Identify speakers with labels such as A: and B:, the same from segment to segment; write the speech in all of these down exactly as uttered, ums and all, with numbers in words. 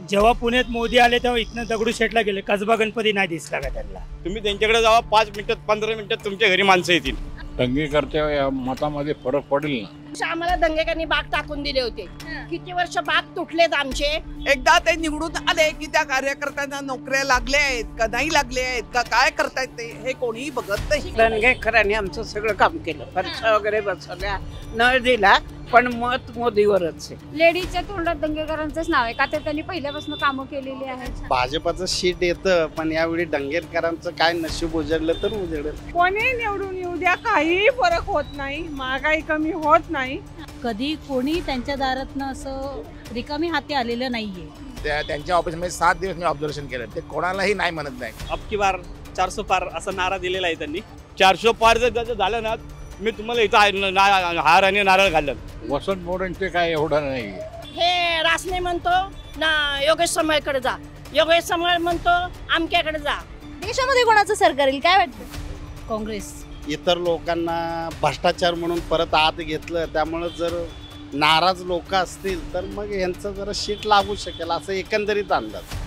A: जेव्हा पुण्यात मोदी आले तेव्हा इथनं दगडूशेठला गेले, कसबा गणपती नाही दिसला का त्यांना?
B: तुम्ही त्यांच्याकडे जावा, पाच मिनिटात पंधरा मिनिटात तुमच्या घरी माणसं येतील.
C: दंगेकरच्या मतामध्ये फरक पडेल ना.
D: आम्हाला दंगेकरांनी बाग टाकून दिले होते, किती वर्ष बाग तुटलेत आमचे.
E: एकदा ते निवडून आले की त्या कार्यकर्त्यांना नोकऱ्या लागल्या आहेत का नाही लागल्या आहेत का काय करतायत ते हे कोणीही बघत नाही.
F: दंगेकरांनी आमचं सगळं काम केलं, फरशा वगैरे बसवल्या, नळ दिला, पण मत मोदीवरच आहे.
G: लेडीजच्या तोंडात दंगेकरांचंच नाव आहे का, तर त्यांनी पहिल्यापासून कामं केलेली आहेत.
H: भाजपाचं शीट येतं, पण यावेळी दंगेकरांचं काय नशीब उजळलं तर उजळलं.
I: कोणी निवडून येऊ द्या, काही फरक होत नाही, महागाई कमी होत नाही.
J: कधी कोणी त्यांच्या दारातनं असं रिकामी हाती आलेलं नाहीये.
K: त्या त्यांच्या ऑफिसमध्ये सात दिवस मी ऑब्झर्वेशन केलं, ते कोणालाही नाही म्हणत नाही.
L: अबकी बार चारशे पार असा नारा दिलेला आहे त्यांनी.
B: चारशे पार जर झालं ना, मी तुम्हाला इथं हार आणि नारळ घालन.
C: वसंत मोरेंचे काय एवढं नाही.
D: हे रासने म्हणतो ना योगेश समाळकडे जा, योगेश समाळ म्हणतो आमक्याकडे जा.
G: देशामध्ये कोणाचं सरकार येईल काय वाटतं?
J: काँग्रेस.
H: इतर लोकांना भ्रष्टाचार म्हणून परत आत घेतलं, त्यामुळे जर नाराज लोक असतील तर मग यांचं जरा शीट लागू शकेल असं एकंदरीत अंदाज.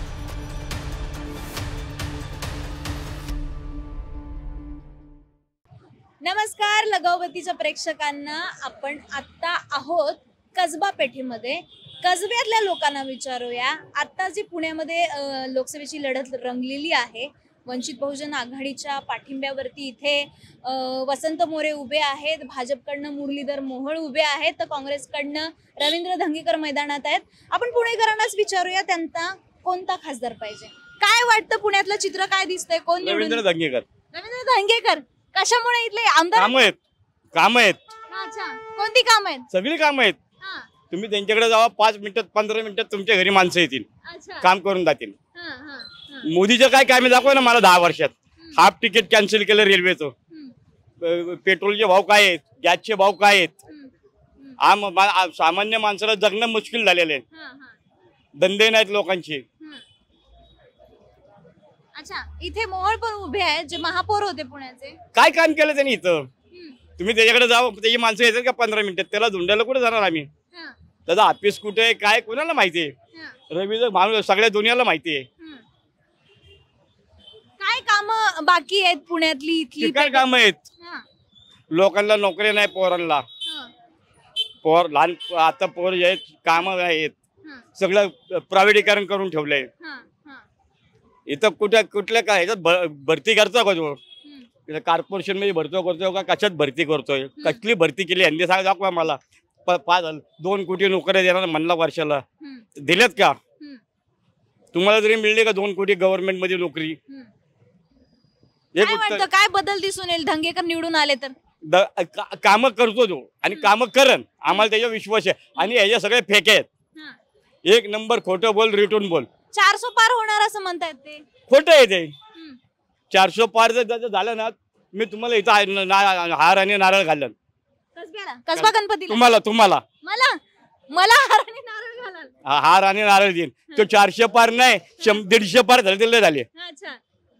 G: नमस्कार लगावतीच्या प्रेक्षकांना, आपण आत्ता आहोत कसबा पेठेमध्ये. कसब्यातल्या लोकांना विचारूया, आत्ता जी पुण्यामध्ये लोकसभेची लढत रंगलेली आहे, वंचित बहुजन आघाडीच्या पाठिंब्यावरती इथे वसंत मोरे उभे आहेत, भाजपकडनं मुरलीधर मोहोळ उभे आहेत, तर काँग्रेसकडनं रवींद्र धंगेकर मैदानात आहेत. आपण पुणेकरांनाच विचारूया त्यांना कोणता खासदार पाहिजे, काय वाटतं, पुण्यातलं चित्र काय दिसतंय, कोण
B: रवींद्र धंगेकर.
G: रवींद्र धंगेकर कशामुळे? इथले आमदार
B: काम आहेत, काम आहेत.
G: अच्छा, कोणती काम आहेत?
B: सगळी काम आहेत. तुम्ही त्यांच्याकडे जावा, पाच मिनिटात पंधरा मिनिटात तुमच्या घरी माणसं येतील, काम करून जातील. मोदीचं काय काय मी दाखवा ना मला. दहा वर्षात हाफ तिकीट कॅन्सल केलं रेल्वेचं, पेट्रोलचे भाव काय आहेत, गॅसचे भाव काय आहेत. आम सामान्य माणसाला जगणं मुश्किल झालेलं आहे, धंदे नाहीत लोकांचे.
G: अच्छा, इथे मोहोळ पण उभे आहेत जे महापौर होते पुण्याचे.
B: काय काम केलं त्यांनी इथं? तुम्ही त्याच्याकडे जावं, त्याची माणसं येतात का पंधरा मिनिटात? त्याला धुंडायला कुठे जाणार आम्ही? त्याचं ऑफिस कुठे आहे काय कोणाला माहिती आहे? रवीचं माणूस सगळ्या दुनियाला माहिती आहे.
G: काय काम बाकी आहेत पुण्यातली इथली?
B: काय काम आहेत? लोकांना नोकरी नाही, पोरांना पोर लहान आता पोर आहेत, काम आहेत, सगळं प्रायव्हेटीकरण करून ठेवलंय. इथं कुठे कुठल्या काय ह्याच्यात भरती करतो का तो? कॉर्पोरेशन मध्ये भरतो करतो का कशात भरती करतोय? कसली भरती केली यांनी सांगा दाखवा मला. पाच दोन कोटी नोकऱ्या देणार म्हणला वर्षाला, दिल्यात का? तुम्हाला जरी मिळली का दोन कोटी गव्हर्नमेंट मध्ये नोकरी?
G: काय बदल दिसून येईल धंगेकर निवडून आले तर?
B: काम करतो तो आणि काम करन, आम्हाला त्याचा विश्वास आहे. आणि ह्याच्या सगळे फेके आहेत, एक नंबर खोटं बोल, रिटून बोल.
G: चारशे पार होणार असं म्हणतायत ते,
B: खोटं आहे ते. चारशे पार जर झालं ना, मी तुम्हाला इथं हार आणि नारळ घालन.
G: कसबा गणपती
B: तुम्हाला तुम्हाला
G: मला मला हार आणि नारळ घालाल.
B: हार आणि नारळ देईन. तो चारशे पार नाही, दीडशे पार झाले झाले.
G: अच्छा,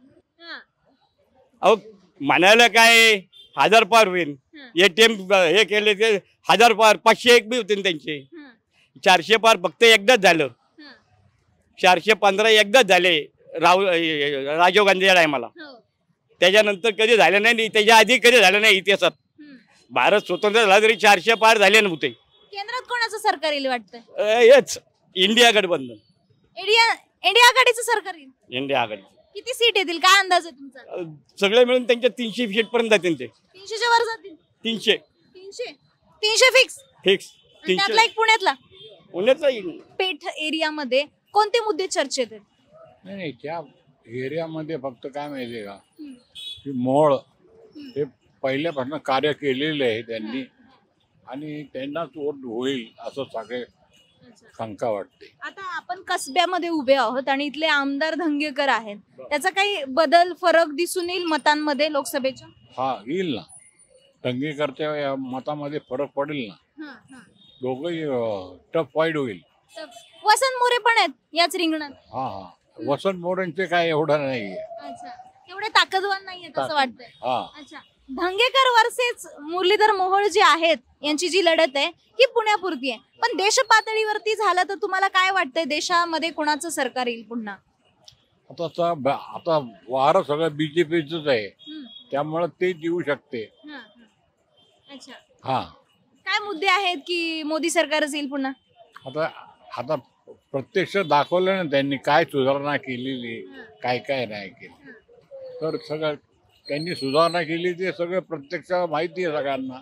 B: अहो म्हणायला काय, हजार पार होईल. एटीएम हे केले ते हजार पार, पाचशे एक बी होते त्यांचे. चारशे पार फक्त एकदाच झालं, चारशे पंधरा एकदाच झाले राहुल राजीव गांधीच्या टायमाला. त्याच्यानंतर कधी झालं नाही, त्याच्या आधी कधी झालं नाही इतिहासात. भारत स्वतंत्र झाला तरी चारशे पार झाले नव्हते.
G: केंद्रात कोणाचं सरकार येईल वाटतं?
B: हेच इंडिया गठबंधन,
G: इंडिया इंडिया आघाडीचं सरकार येईल.
B: इंडिया आघाडी.
G: किती सीट येतील काय अंदाज आहे तुमचा?
B: सगळे मिळून त्यांच्या तीनशे सीट पर्यंत जातील. ते
G: तीनशेच्या वर जातील.
B: तीनशे
G: तीनशे तीनशे फिक्स
B: फिक्स
G: त्यातला एक पुण्यातला
B: पुण्यातला
G: पेठ एरियामध्ये कोणते मुद्दे चर्चेत आहेत?
C: नाही नाही, त्या एरियामध्ये फक्त काय माहितीये का, की मोळ हे पहिल्यापासून कार्य केलेले आहे त्यांनी, आणि त्यांनाच वोट होईल असं सगळे शंका वाटते.
G: आता आपण कसब्यामध्ये उभे आहोत आणि इथले आमदार धंगेकर आहेत, त्याचा काही बदल फरक दिसून येईल मतांमध्ये लोकसभेच्या?
C: हा, येईल ना. दंगेकरच्या मतामध्ये फरक पडेल ना. दोघंही टफ फाईट होईल.
G: वसंत मोरे पण आहेत याच रिंगणात.
C: हा हा, वसंत मोरेंचे काय एवढं नाही.
G: अच्छा, एवढे ताकदवान नाहीयेत असं वाटतंय.
C: हा,
G: अच्छा, धंगेकर वर्सेस मुरलीधर मोहोळ जे आहेत यांची जी लढत आहे ही पुण्यापुरती आहे, पण देश पातळीवरती झालं तर तुम्हाला काय वाटतंय देशामध्ये कोणाचं सरकार येईल पुन्हा?
C: आता आता ब- आता वारं सगळं बीजेपीच आहे, त्यामुळे ते येऊ शकते.
G: अच्छा,
C: हा
G: काय मुद्दे आहेत की मोदी सरकारच येईल पुन्हा?
C: आता आता प्रत्यक्ष दाखवलं ना त्यांनी काय सुधारणा केलेली, काय काय नाही केली. तर सगळं त्यांनी सुधारणा केली ते सगळं प्रत्यक्ष माहिती आहे सगळ्यांना.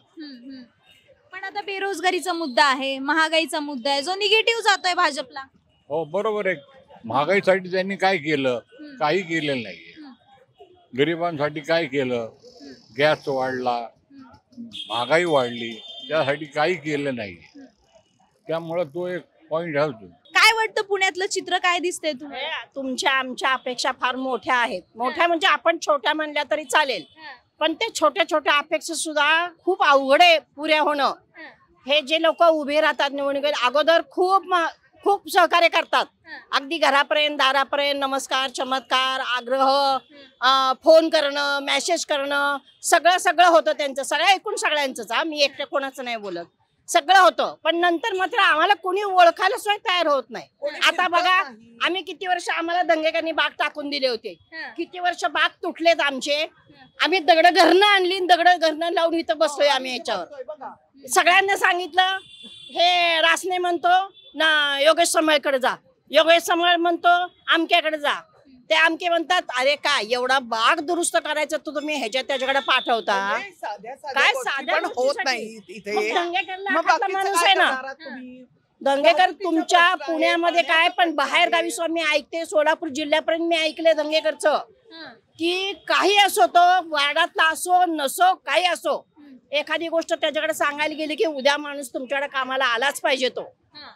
G: पण आता बेरोजगारीचा मुद्दा आहे, महागाईचा मुद्दा आहे जो निगेटिव्ह जातोय भाजपला.
C: हो बरोबर आहे. महागाईसाठी त्यांनी काय केलं? काही केलेलं नाहीये. गरिबांसाठी काय केलं? गॅस वाढला, महागाई वाढली, त्यासाठी काही केलं नाही. त्यामुळे तो एक पॉइंट घालतो.
G: काय वाटतं पुण्यातलं चित्र काय दिसतंय तुम्हाला?
D: तुमच्या आमच्या अपेक्षा फार मोठ्या आहेत. मोठ्या म्हणजे आपण छोट्या म्हणल्या तरी चालेल, पण ते छोट्या छोट्या अपेक्षा सुद्धा खूप अवघड आहे पुऱ्या होणं. हे जे लोक उभे राहतात निवडणुकीत अगोदर खूप म- खूप सहकार्य करतात, अगदी घरापर्यंत दारापर्यंत नमस्कार चमत्कार आग्रह अं, फोन करणं मेसेज करणं सगळं सगळं होतं त्यांचं. सगळं ऐकून सगळ्यांचंच, हा मी एकट्या कोणाचं नाही बोलत, सगळं होतं. पण नंतर मात्र आम्हाला कोणी ओळखायला सुद्धा तयार होत नाही. आता बघा आम्ही किती वर्ष आम्हाला दंगेकरांनी बाग टाकून दिले होते, किती वर्ष बाग तुटलेत आमचे. आम्ही दगड घरनं आणली, दगड घरनं लावून इथं बसलोय आम्ही याच्यावर. सगळ्यांना सांगितलं हे रासने म्हणतो ना योगेश समळकडे जा, योगेश समळ म्हणतो आमक्याकडे जा. ते आमके म्हणतात अरे काय एवढा बाग दुरुस्त करायचं तर तुम्ही ह्याच्या त्याच्याकडे पाठवता, काय साध्या
E: पण होत
D: गोष्टीसाठी?
E: नाही इथे.
D: मग दंगेकरला
E: मग
D: हातला
E: बाकीचं
D: माणूस
E: काय
D: आहे ना.
E: करणार तुम्ही?
D: दंगेकर तुमच्या पुण्यामध्ये काय पण बाहेर गावी सुद्धा मी ऐकते, सोलापूर जिल्ह्यापर्यंत मी ऐकले दंगेकरचं की काही असो तो वार्डातला असो नसो काही असो, एखादी गोष्ट त्याच्याकडे सांगायला गेली की उद्या माणूस तुमच्याकडे कामाला आलाच पाहिजे. तो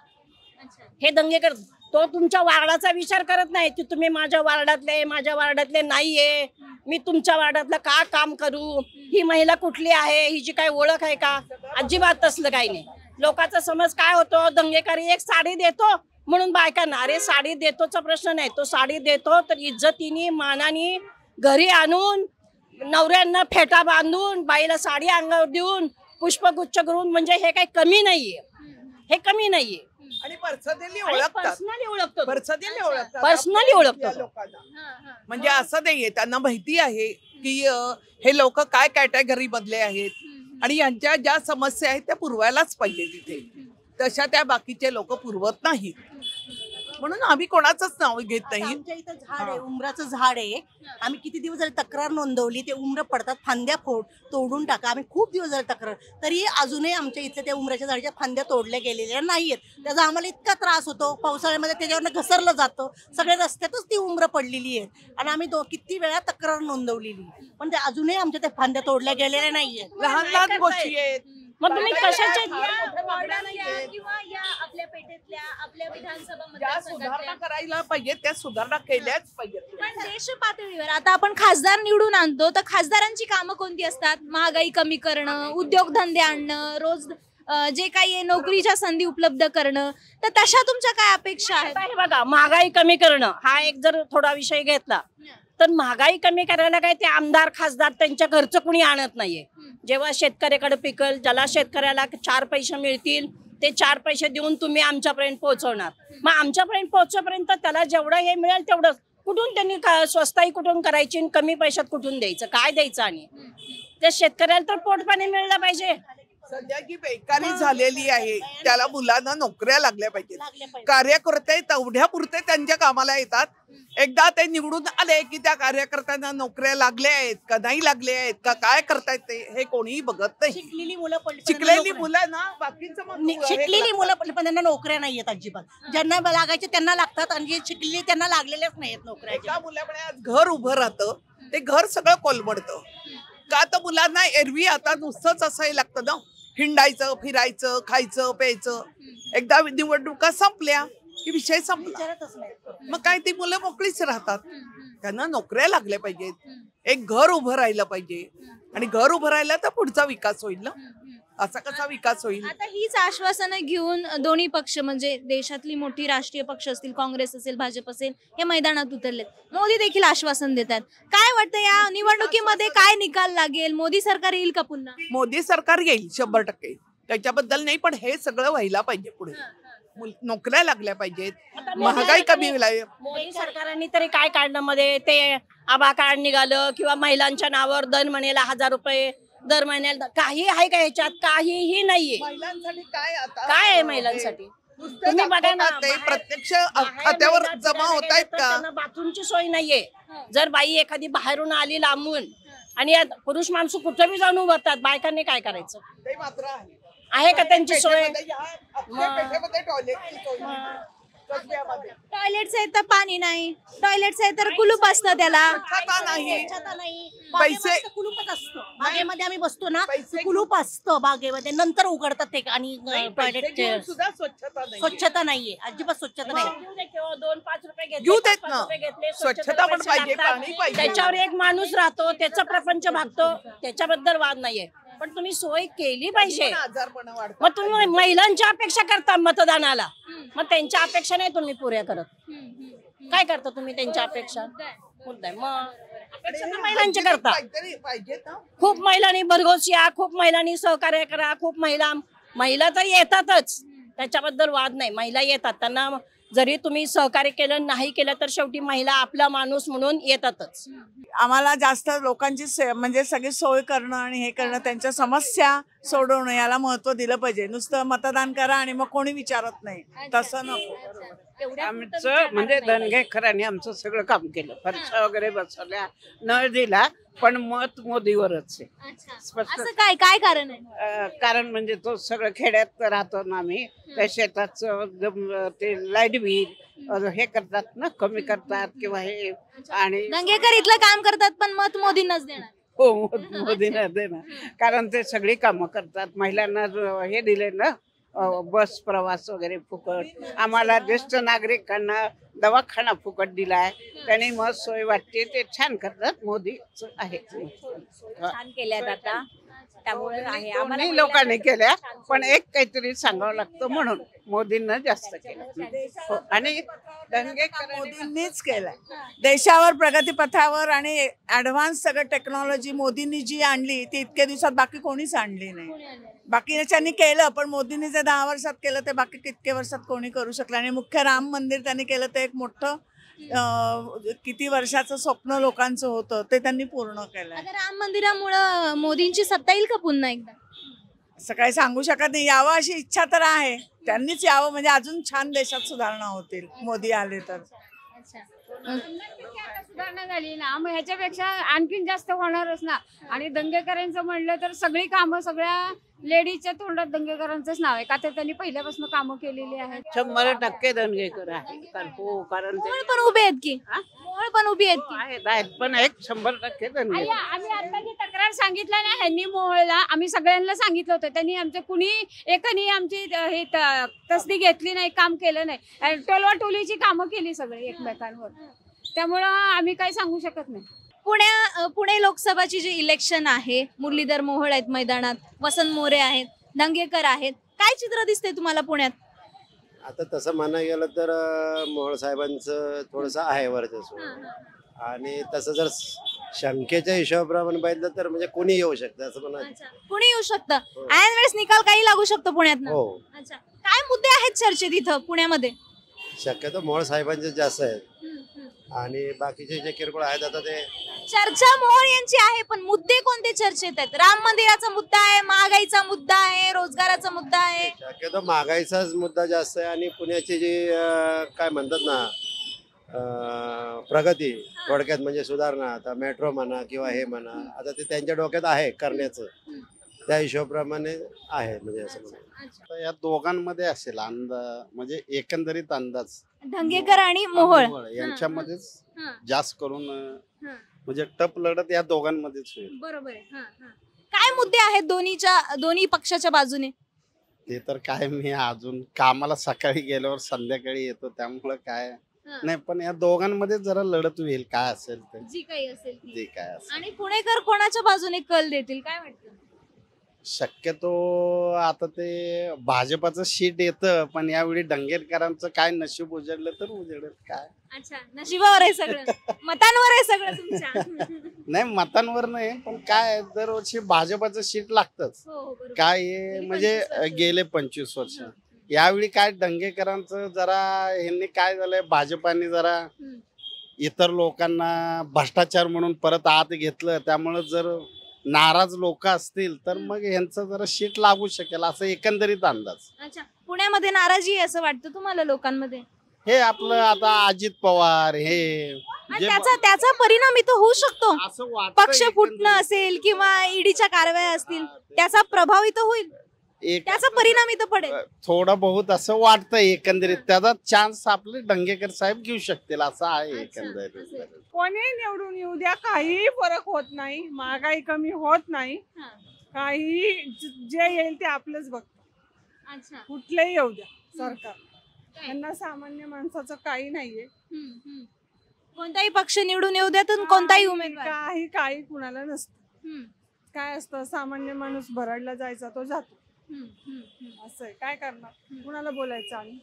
D: हे दंगेकर तो तुमच्या वार्डाचा विचार करत नाही की तुम्ही माझ्या वार्डातले माझ्या वार्डातले नाहीये, मी तुमच्या वार्डातलं का काम करू, ही महिला कुठली आहे, हिची काय ओळख आहे का, अजिबात तसलं काही नाही. लोकांचा समज काय होतो दंगेकरी एक साडी देतो म्हणून बायकांना, अरे साडी देतोचा प्रश्न नाही, तो साडी देतो तर इज्जतीने मानाने घरी आणून नवऱ्यांना फेटा बांधून बाईला साडी अंगावर देऊन पुष्पगुच्छ करून, म्हणजे हे काही कमी नाहीये, हे कमी नाहीये.
E: आणि पर्सनली ओळखतात,
D: पर्सनली ओळखतो,
E: पर्सनली ओळखतात,
D: पर्सनली ओळखतो
E: त्या लोकांना. म्हणजे असं नाहीये, त्यांना माहिती आहे की अं, हे लोक काय कॅटेगरी मधले आहेत आणि यांच्या ज्या समस्या आहेत त्या पुरवायलाच पाहिजे तिथे. तशा त्या बाकीचे लोक पुरवत नाहीत, म्हणून आम्ही कोणाचंच नाव घेत नाही.
M: आमच्या इथं झाड आहे, उमराचं झाड आहे. आम्ही किती दिवस झाले तक्रार नोंदवली, ते उमरं पडतात, फांद्या फोड तोडून टाका. आम्ही खूप दिवस झाले तक्रार, तरी अजूनही आमच्या इथल्या त्या उमराच्या झाडाच्या फांद्या तोडल्या गेलेल्या नाहीयेत. त्याचा आम्हाला इतका त्रास होतो, पावसाळ्यामध्ये त्याच्यावरनं घसरलं जातं, सगळ्या रस्त्यातच ती उमरं पडलेली आहेत आणि आम्ही दो किती वेळा तक्रार नोंदवलेली, पण ते अजूनही आमच्या त्या फांद्या तोडल्या गेलेल्या नाहीयेत.
E: लहान लहान गोष्टी आहेत.
D: मग तुम्ही कशाचे
G: किंवा या आपल्या पेठेतल्या आपल्या विधानसभा
E: ज्या सुधारणा करायला पाहिजे त्या सुधारणा केल्याच पाहिजेत.
G: पण देश पातळीवर आता आपण खासदार निवडून आणतो तर खासदारांची कामं कोणती असतात? महागाई कमी करणं, उद्योगधंदे आणणं, रोज अं, जे काही आहे नोकरीच्या संधी उपलब्ध करणं, तर तशा तुमच्या काय अपेक्षा आहेत?
D: हे बघा महागाई कमी करणं हा एक जर थोडा विषय घेतला तर महागाई कमी करायला काय ते आमदार खासदार त्यांच्या घरचं कुणी आणत नाहीये. जेव्हा शेतकऱ्याकडे पिकल, ज्याला शेतकऱ्याला चार पैसे मिळतील ते चार पैसे देऊन तुम्ही आमच्यापर्यंत पोहोचवणार. मग आमच्यापर्यंत पोहोचेपर्यंत त्याला जेवढं हे मिळेल तेवढं कुठून त्यांनी स्वस्ताई कुठून करायची आणि कमी पैशात कुठून द्यायचं, काय द्यायचं? आणि त्या शेतकऱ्याला तर पोटपाणी मिळलं पाहिजे.
E: सध्या जी बेकारी झालेली आहे त्याला मुलांना नोकऱ्या लागल्या पाहिजेत. कार्यकर्ते तेवढ्या पुरते त्यांच्या कामाला येतात, एकदा ते निवडून आले की त्या कार्यकर्त्यांना नोकऱ्या लागल्या आहेत का नाही लागल्या आहेत का काय करतायत ते हे कोणीही बघत नाही.
M: शिकलेली मुलं पडली,
E: शिकलेली मुलं ना बाकीचं मग हे
M: शिकलेली मुलं
E: करतात.
M: पडली पण त्यांना नोकऱ्या नाहीयेत अजिबात. ज्यांना लागायचे त्यांना लागतात आणि जे शिकलेली त्यांना लागलेल्याच नाहीयेत नोकऱ्या.
E: एका मुलाकडे आज घर उभं राहतं, ते घर सगळं कोलमडतं का? तर मुलांना एरवी आता नुसतंच असं लागतं ना, हिंडायचं फिरायचं खायचं प्यायचं. एकदा निवडणुका संपल्या की विषय संपला, मग काय ती मुलं मोकळीच राहतात. त्यांना नोकऱ्या लागल्या पाहिजेत, एक घर उभं राहिलं पाहिजे आणि घर उभं राहिलं तर पुढचा विकास होईल ना. असा कसा विकास होईल?
G: आता हीच आश्वासनं घेऊन दोन्ही पक्ष म्हणजे देशातली मोठी राष्ट्रीय पक्ष असतील, काँग्रेस असेल, भाजप असेल, हे मैदानात उतरलेत. मोदी देखील आश्वासन देतात. काय वाटतं या निवडणुकीमध्ये काय निकाल लागेल? मोदी सरकार येईल का पुन्हा?
E: मोदी सरकार येईल शंभर टक्के, त्याच्याबद्दल नाही, पण हे सगळं व्हायला पाहिजे पुढे. मुल- नोकऱ्या लागल्या पाहिजेत, महागाई कमी होईल.
D: मोदी सरकारने तरी काय काढणं मध्ये ते आभा कार्ड निघालं किंवा महिलांच्या नावावर दर महिन्याला हजार रुपये दर महिन्याला, काही आहे का ह्याच्यात? काहीही नाहीये.
E: महिलांसाठी काय आता
D: काय आहे महिलांसाठी? तुम्ही बघा ना,
E: ते
D: बाहेर-
E: प्रत्यक्ष
D: बाहेर
E: खात्यावर
D: महिला
E: जमा
D: फिरायला
E: होत
D: गेल्या
E: आहेत
D: तर
E: का?
D: त्यांना बाथरूमची सोय नाहीये. जर बाई एखादी बाहेरून आली लांबून आणि या पुरुष माणसं कुठे बी जाऊन उभारतात, बायकांनी काय करायचं?
E: ते मात्र आहे.
D: आहे का त्यांची सोय?
E: पेठेमध्ये या, अख्ख्या पेठेमध्ये टॉयलेटची सोय नाही. कसब्यामध्ये.
G: टॉयलेट्स आहे तर पाणी नाही, टॉयलेट्स आहे तर कुलूप असतं त्याला.
E: स्वच्छता नाही.
M: स्वच्छता नाही.
E: पैसे-
M: बागेमध्ये तर कुलूपच असतं. बागेमध्ये आम्ही बसतो ना, कुलूप असतं बागेमध्ये, नंतर उघडतात ते. आणि
E: पैसे
M: टॉयलेट
E: घेऊन सुद्धा स्वच्छता नाही.
M: स्वच्छता नाहीये, अजिबात स्वच्छता नाही.
D: घेऊ दे किंवा दोन पाच रुपये घेतले,
E: घेऊ देत
D: पाच
E: ना.
D: रुपये घेतले,
E: स्वच्छता
D: स्वच्छतेला
E: पण
D: पैसे
E: पाहिजे,
D: लागतात.
E: पाणी पाहिजे.
D: त्याच्यावर एक माणूस राहतो, त्याचा प्रपंच भागतो, त्याच्याबद्दल वाद नाहीये. पण तुम्ही सोय केली पाहिजे.
E: पण आजारपणं वाढतात.
D: मग तुम्ही महिलांच्या अपेक्षा करता मतदानाला, मग त्यांच्या अपेक्षा नाही तुम्ही पुऱ्या करत. काय करता तुम्ही त्यांच्या अपेक्षा? मुद्दा आहे. मग अपेक्षा तर महिलांच्या करता.
E: काहीतरी पाहिजे ना.
D: खूप महिलांनी भरघोस या, खूप महिलांनी सहकार्य करा, खूप महिला महिला तर येतातच, त्याच्याबद्दल वाद नाही. महिला येतात, त्यांना जरी तुम्ही सहकार्य केलं नाही केलं तर शेवटी महिला आपला माणूस म्हणून येतातच.
N: आम्हाला जास्त लोकांची से- म्हणजे सगळी सोय करणं आणि हे करणं, त्यांच्या समस्या सोडवणं याला महत्व दिलं पाहिजे. नुसतं मतदान करा आणि मग कोणी विचारत नाही, तसं नको.
F: आमचं म्हणजे दंगेकरांनी आमचं सगळं काम केलं. फरशा वगैरे बसवल्या, नळ दिला, पण मत मोदीवरच आहे. स्पष्ट.
G: असं काय काय कारण आहे?
F: अं, कारण म्हणजे तो सगळं खेड्यात राहतो ना आम्ही, त्या शेताचं जम- ते लाईट बिल अं, हे करतात ना, कमी करतात किंवा हे. आणि
G: दंगेकर इथलं काम करतात पण मत मोदींनाच देणार.
F: हो, मोदींना देणार, कारण ते सगळी कामं करतात. महिलांना जो हे दिले ना, अं, बस प्रवास वगैरे फुकट, आम्हाला ज्येष्ठ नागरिकांना दवाखाना फुकट दिलाय. त्याने मग सोय वाटते, ते छान करतात. मोदी आहे,
D: छान केल्यात आता, त्यामुळे आहे. आम्हाला
F: दोन्ही लोकांनी केल्या, पण एक काहीतरी सांगावं लागतं म्हणून मोदींना जास्त केलं. हो, आणि दंगेकर
N: मोदींनीच केलंय देशावर प्रगतीपथावर, आणि ऍडव्हान्स सगळं टेक्नॉलॉजी मोदींनी जी आणली ती इतक्या दिवसात बाकी कोणीच आणली नाही. बाकीच्यांनी केलं, पण मोदींनी जे दहा वर्षात केलं ते बाकी कितके वर्षात कोणी करू शकलं. आणि मुख्य राम मंदिर त्यांनी केलं, ते एक मोठं अं, किती वर्षाचं स्वप्न लोकांचं होतं ते त्यांनी पूर्ण केलंय.
G: आता राम मंदिरामुळं मोदींची सत्ता येईल का पुन्हा एकदा?
N: असं काही सांगू शकत नाही. यावं अशी इच्छा तर आहे, त्यांनीच यावं, म्हणजे अजून छान देशात सुधारणा होतील मोदी आले तर.
I: सुधारणा झाली ना, मग ह्याच्यापेक्षा आणखीन जास्त होणारच ना. आणि दंगेकरांचं म्हणलं तर सगळी कामं सगळ्या लेडीजच्या तोंडात दंगेकरांचंच नाव आहे, का तर त्यांनी पहिल्यापासून कामं केलेली आहेत.
F: शंभर टक्के दंगेकर आहे. कारण हो, कारण ते
G: मोहोळ पण उभे आहेत की मोहोळ पण उभी आहेत की
F: आहेत आहेत, पण एक शंभर टक्के
I: आई,
F: दंगेकर.
I: आम्ही आता जी तक्रार सांगितलं ना ह्यांनी मोहोळला, आम्ही सगळ्यांना सांगितलं होतं, त्यांनी आमचं कुणी एकानी आमची हे त- तसदी घेतली नाही, काम केलं नाही. टोलवा टोलीची कामं केली सगळी एकमेकांवर, त्यामुळं आम्ही काही सांगू शकत नाही.
G: पुण्या अ, पुणे लोकसभाची जी इलेक्शन आहे, मुरलीधर मोहोळ आहेत मैदानात, वसंत मोरे आहेत, दंगेकर आहेत. काय चित्र दिसते तुम्हाला पुण्यात?
O: आता तसं म्हणायला गेलं तर अं, मोहोळ साहेबांचं थोडंसं आहे वर्चस्व. आणि तसं जर शंकेच्या हिशोबाप्रमाणे पाहिलं तर म्हणजे कोणी येऊ शकतं असं म्हणा.
G: कुणी येऊ शकतं, ऐन वेळेस निकाल काही लागू शकतो पुण्यात.
O: हो,
G: अच्छा, काय मुद्दे आहेत चर्चेत इथं पुण्यामध्ये?
O: शक्यतो मोहोळ साहेबांचे जास्त आहेत. आणि बाकीचे जे किरकोळ आहेत आता ते
G: चर्चा मोहोळ यांची आहे, पण मुद्दे कोणते चर्चेत आहेत? राम मंदिराचा मुद्दा आहे, महागाईचा मुद्दा आहे, रोजगाराचा मुद्दा आहे.
O: शक्यतो महागाईचाच मुद्दा जास्त आहे. आणि पुण्याची जी अं, काय म्हणतात ना अं, प्रगती थोडक्यात म्हणजे सुधारणा, आता मेट्रो म्हणा किंवा हे म्हणा, आता ते त्यांच्या डोक्यात आहे करण्याचं, त्या हिशोबाप्रमाणे आहे म्हणजे असं म्हणा.
H: या दोघांमध्ये असेल अंदाज, म्हणजे एकंदरीत अंदाज
G: दंगेकर आणि मोहोळ
H: यांच्यामध्येच जास्त करून म्हणजे टप लढत या दोघांमध्येच होईल.
G: बरोबर आहे. काय मुद्दे आहेत दोन्हीच्या दोन्ही पक्षाच्या बाजूने?
H: ते तर काय, मी अजून कामाला सकाळी गेल्यावर संध्याकाळी येतो, त्यामुळे काय नाही, पण या दोघांमध्ये जरा लढत होईल, काय असेल ते
G: जी काही असेल ती.
H: जे काय असेल.
G: आणि पुणेकर कोणाच्या बाजूने कल देतील काय वाटतं?
H: शक्यतो आता ते भाजपाचं शीट येतं, पण यावेळी दंगेकरांचं काय नशीब उजळलं तर उजळलं काय.
G: अच्छा, नशिबावर आहे सगळं, मतांवर आहे सगळं तुमच्या.
H: नाही मतांवर नाही, पण काय दरवर्षी भाजपाचं शीट लागतच.
G: हो, हो, बरोबर.
H: काय हे म्हणजे गेले पंचवीस वर्ष यावेळी काय दंगेकरांचं जरा ह्यांनी काय झालंय, भाजपाने जरा इतर लोकांना भ्रष्टाचार म्हणून परत आत घेतलं, त्यामुळे जर नाराज लोक असतील तर मग यांचं जरा शीट लागू शकेल असं एकंदरीत अंदाज.
G: अच्छा, पुण्यामध्ये नाराजी आहे असं वाटतं तुम्हाला लोकांमध्ये?
H: हे आपलं आता अजित पवार हे
G: आणि
H: जे
G: त्याचा त्याचा परिणाम इथं होऊ शकतो.
H: असं वाटतं
G: पक्ष फुटणं असेल किंवा ईडीच्या कारवाया असतील, त्याचा प्रभाव इथं होईल,
H: एक
G: त्याचा परिणाम इथं पडेल.
H: थोडं बहुत असं वाटतंय एकंदरीत. त्याचा चान्स आपले दंगेकर साहेब घेऊ शकतील असं आहे एकंदरीत.
N: कोणी निवडून येऊ द्या, काही फरक होत नाही, महागाई कमी होत नाही, काही जे येईल ते आपलंच बघतं.
G: अच्छा,
N: कुठलंही येऊ द्या सरकार, त्यांना सामान्य माणसाचं काही नाहीये.
G: कोणताही पक्ष निवडून येऊ द्या तर कोणताही उमेदवार,
N: काही काही कुणाला नसतं. काय असतं, सामान्य माणूस भरडला जायचा तो जातो, असं आहे. काय करणार, कुणाला बोलायचं आम्ही.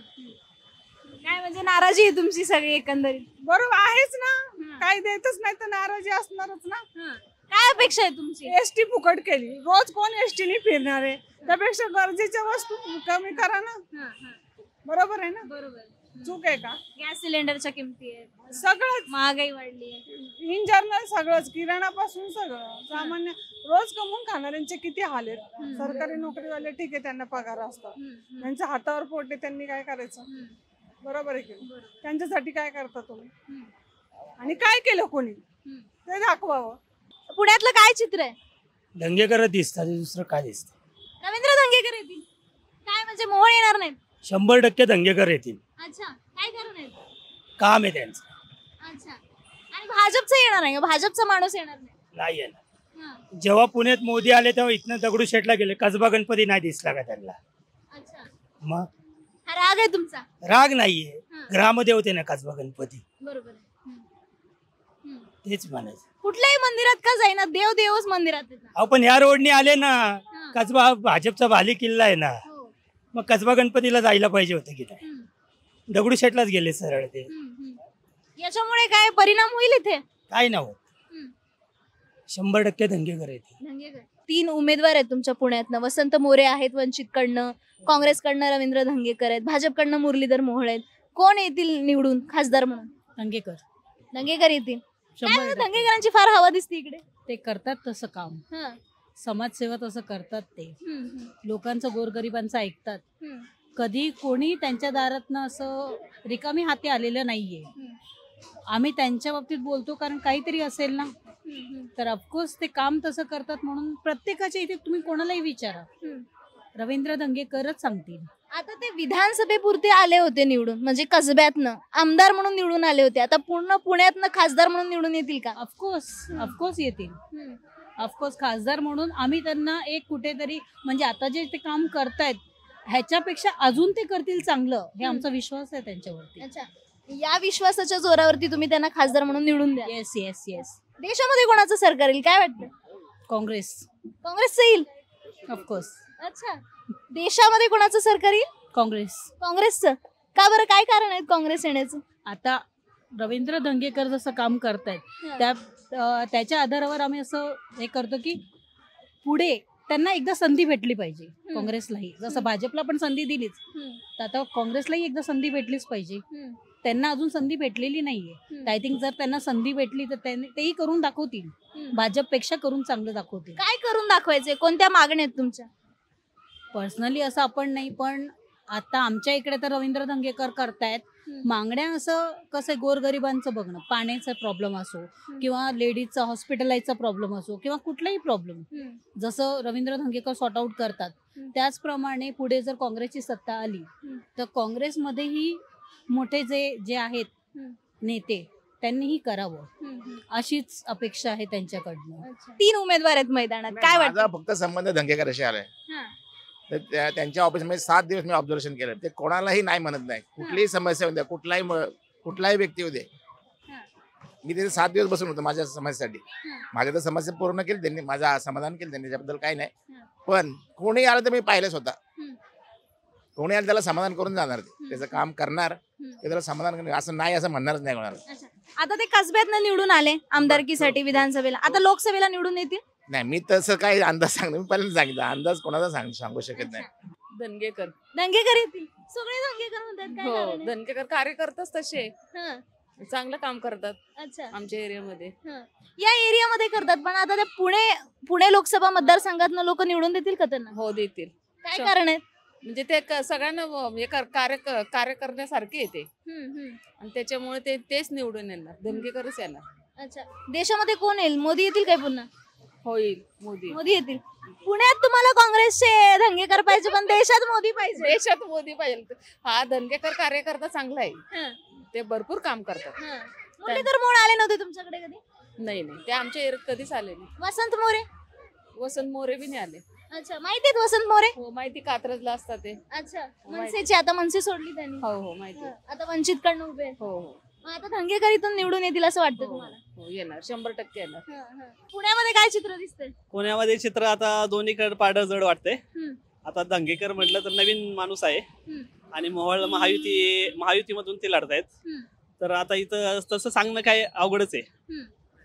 G: काय म्हणजे नाराजी आहे तुमची सगळी एकंदरीत?
N: बरोबर आहेच ना, काही देतच नाही तर नाराजी असणारच ना.
G: काय अपेक्षा आहे तुमची?
N: एसटी फुकट केली, रोज कोण एसटीने फिरणार आहे, त्यापेक्षा गरजेच्या वस्तू कमी करा ना. बरोबर आहे ना?
G: बरोबर.
N: चूक आहे का?
G: गॅस सिलेंडरच्या किमती आहेत,
N: सगळंच
G: महागाई वाढली आहे,
N: इन जनरल सगळंच, किराणापासून सगळं. सामान्य रोज कमवून खाणाऱ्यांचे किती हाल आहेत. सरकारी नोकरीवाले ठीक आहे, त्यांना पगार असतात, त्यांच्या हातावर पोट आहे, त्यांनी काय करायचं. बरोबर आहे की? त्यांच्यासाठी काय करता तुम्ही आणि काय केलं कोणी ते दाखवावं.
G: पुण्यातलं काय चित्र आहे?
A: दंगेकर दिसतात, दुसरं काय दिसतं?
G: रवींद्र दंगेकर येतील काय म्हणजे मोहोळ येणार नाहीत?
A: शंभर टक्के दंगेकर येतील.
G: अच्छा, काय कारण आहे?
A: काम आहे त्यांचं.
G: अच्छा, आणि भाजपचं येणार नाही, भाजपचा माणूस येणार नाही?
A: नाही येणार. जेव्हा पुण्यात मोदी आले तेव्हा इथनं दगडूशेठला गेले, कसबा गणपती नाही दिसला का त्यांना?
G: अच्छा,
A: मग
G: हा राग आहे तुमचा?
A: राग नाहीये, ग्रामदेवते ना कसबा गणपती,
G: बरोबर आहे.
A: तेच म्हणायचं.
G: कुठल्याही मंदिरात का जाईना, देव देवच मंदिरात येतात.
A: अहो पण ह्या रोडनी आले ना, कसबा हा भाजपचा भाली किल्ला आहे ना, मग कसबा गणपतीला जायला पाहिजे होतं की नाही? दगडूशेठलाच गेले सरळ ते.
G: याच्यामुळे काय परिणाम होईल इथे?
A: काय नव्हत, शंभर टक्के दंगेकर येते.
G: तीन उमेदवार आहेत तुमच्या पुण्यातनं. वसंत मोरे आहेत वंचितकडनं, काँग्रेसकडनं रवींद्र दंगेकर आहेत, भाजपकडनं मुरलीधर मोहोळ आहेत. कोण येतील निवडून खासदार म्हणून?
J: दंगेकर. दंगेकर
G: येतील. काय दंगेकरांची फार हवा दिसते इकडे.
J: ते करतात तसं काम, समाजसेवा तसं करतात ते, लोकांचं गोरगरिबांचं ऐकतात. कधी कोणी त्यांच्या दारातनं असं रिकामी हाती आलेलं नाहीये. आम्ही त्यांच्या बाबतीत बोलतो कारण काहीतरी असेल ना, तर ऑफकोर्स ते काम तसं करतात. म्हणून प्रत्येकाच्या इथे तुम्ही कोणालाही विचारा, रवींद्र दंगेकरच सांगतील.
G: आता ते विधानसभेपुरते आले होते निवडून, म्हणजे कसब्यातनं आमदार म्हणून निवडून आले होते, आता पूर्ण पुण्यातनं खासदार म्हणून निवडून येतील का?
J: ऑफकोर्स ऑफकोर्स येतील. ऑफकोर्स खासदार म्हणून आम्ही त्यांना एक कुठेतरी म्हणजे आता जे ते काम करतायत ह्याच्यापेक्षा अजून ते करतील चांगलं, हे आमचा विश्वास आहे त्यांच्यावरती.
G: अच्छा, या विश्वासाच्या जोरावरती तुम्ही त्यांना खासदार म्हणून निवडून द्या.
J: Yes yes yes.
G: देशामध्ये कोणाचं सरकार येईल काय वाटतं?
J: काँग्रेस.
G: काँग्रेसचं येईल
J: ऑफकोर्स.
G: अच्छा, देशामध्ये कोणाचं सरकार येईल?
J: काँग्रेस.
G: काँग्रेसचं का बरं? काय कारण आहे काँग्रेस येण्याचं?
J: आता रवींद्र दंगेकर जसं काम करतायत त्या त्याच्या आधारावर आम्ही असं हे करतो की पुढे त्यांना एकदा संधी भेटली पाहिजे. काँग्रेसलाही जसं भाजपला पण संधी दिलीच, तर आता काँग्रेसलाही एकदा संधी भेटलीच पाहिजे. त्यांना अजून संधी भेटलेली नाहीये. आय थिंक जर त्यांना संधी भेटली तर तेही करून दाखवतील, भाजपपेक्षा करून चांगलं दाखवतील.
G: काय करून दाखवायचे? कोणत्या मागण्या आहेत तुमच्या?
J: पर्सनली असं आपण नाही, पण आता आमच्या इकडे तर रवींद्र दंगेकर करतायत मागण्या. असं कसं गोरगरिबांचं बघणं, पाण्याचा प्रॉब्लेम असो किंवा लेडीजचा हॉस्पिटलाइजचा प्रॉब्लेम असो किंवा कुठलाही प्रॉब्लेम, जसं रवींद्र दंगेकर सॉर्ट आउट करतात त्याचप्रमाणे पुढे जर काँग्रेसची सत्ता आली तर काँग्रेसमध्येही मोठे जे जे आहेत नेते त्यांनीही करावं, अशीच अपेक्षा आहे त्यांच्याकडनं.
G: तीन उमेदवार आहेत मैदानात, काय वाटतं?
K: माझा फक्त संबंध दंगेकरशी आलाय. तर त्या- त्यांच्या ऑफिसमध्ये सात दिवस मी ऑब्झर्वेशन केलं. ते कोणालाही नाही म्हणत नाही, कुठलीही समस्या होऊ द्या, कुठलाही म- कुठलाही व्यक्ती होऊ दे. मी तिथे सात दिवस बसून होतो माझ्या समस्येसाठी. माझ्या तर समस्या पूर्ण केली त्यांनी, माझं समाधान केलं त्यांनी, त्याबद्दल काही नाही. पण कोणी आलं तर मी पाहिलं स्वतः.
G: हम्म.
K: कोणी आलं त्याला समाधान करून जाणार ते.
G: हम्म.
K: त्याचं काम करणार
G: हम्म.
K: ते त्याला समाधान करणार. असं नाही असं म्हणणारच नाही कोणाला.
G: अच्छा. आता ते कसब्यातनं निवडून आले आमदारकीसाठी विधानसभेला, आता लोकसभेला निवडून येतील.
K: नाही मी तसं काही अंदाज सांगतो. मी पहिल्यांदा सांगितलं अंदाज कोणाचा सांग सांगू शकत नाही.
P: दणगेकर
G: दंगेकर येतील. सगळे दंगेकर म्हणतात, काय
P: हो
G: कारण आहे?
P: दणगेकर कार्यकर्ताच तसे
G: हं.
P: चांगलं काम करतात
G: अच्छा.
P: आमच्या एरियामध्ये.
G: हं. या एरियामध्ये करतात, पण आता त्या पुणे पुणे लोकसभा मतदारसंघातनं लोक निवडून देतील का त्यांना?
P: हो देतील.
G: काय
P: श-
G: कारण आहे?
P: म्हणजे ते क- सगळ्यांना व- हे कर- कार्य क- कार्य करण्यासारखे येते
G: हम्म, हम्म.
P: आणि त्याच्यामुळे ते तेच निवडून येणार. दणगेकरच येणार.
G: अच्छा. देशामध्ये कोण येईल? मोदी येतील काय पुन्हा?
P: होईल मोदी.
G: मोदी येतील. पुण्यात तुम्हाला काँग्रेसचे दंगेकर पाहिजे, पण देशात मोदी पाहिजे.
P: देशात मोदी पाहिजे. हा दणगेकर कार्यकर्ता चांगला आहे.
G: हं.
P: ते भरपूर काम करतात.
G: हं. मुरलीधर मोहोळ आले नव्हते तुमच्याकडे कधी?
P: नाही नाही ते आमच्या एरियात कधीच आले नाही.
G: वसंत मोरे?
P: वसंत मोरे बी नाही आले.
G: अच्छा. माहिती आहेत वसंत मोरे?
P: हो माहिती, कात्रजला असतात ते.
G: अच्छा.
P: माहिती.
G: मनसेची आता मनसे सोडली त्यांनी.
P: हो हो माहिती.
G: हं. आता वंचित कडनं उभे आहेत.
P: हो हो
G: मग आता दंगेकर इथून निवडून येतील असं वाटतं
P: हो,
G: तुम्हाला?
P: हो येणार शंभर टक्के येणार.
G: हं, हं. पुण्यामध्ये काय चित्र दिसतंय?
L: पुण्यामध्ये चित्र आता दोन्हीकडे पाड जड वाटतंय.
G: हं.
L: आता दंगेकर म्हटलं तर नवीन माणूस आहे
G: हं.
L: आणि मोहोळ महायुती महायुतीमधून ते लढतायत.
G: हं.
L: तर आता इथं तसं सांगणं काय अवघडच आहे.
G: हं.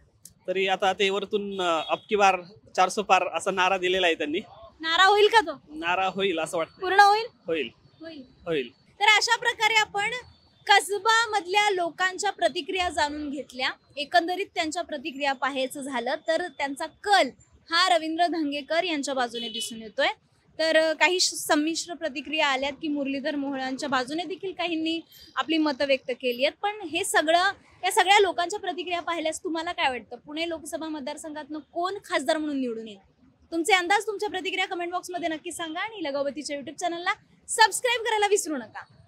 L: तरी आता ते वरतून अं, अबकी बार चारसो पार असा नारा दिलेला आहे त्यांनी.
G: नारा होईल का तो?
L: नारा होईल असं वाटतं.
G: पूर्ण होईल?
L: होईल
G: होईल.
L: होईल.
G: तर अशा प्रकारे आपण कसबा मधल्या लोकांच्या प्रतिक्रिया जाणून घेतल्या. एकंदरीत त्यांच्या प्रतिक्रिया पाहायचं झालं तर त्यांचा कल हा रवींद्र धंगेकर यांच्या बाजूने दिसून येतोय. तर अ, काही श- संमिश्र प्रतिक्रिया आल्यात की मुरलीधर मोहोळांच्या बाजूने देखील काहींनी आपली मतं व्यक्त केली आहेत. पण हे सगळं या सगळ्या लोकांच्या प्रतिक्रिया पाहिल्यास तुम्हाला काय वाटतं? पुणे लोकसभा मतदारसंघातनं कोण खासदार म्हणून निवडून येईल? तुमचे अंदाज, तुमच्या प्रतिक्रिया कमेंट बॉक्समध्ये नक्की सांगा आणि लगावतीच्या युट्यूब चॅनलला सबस्क्राईब करायला विसरू नका.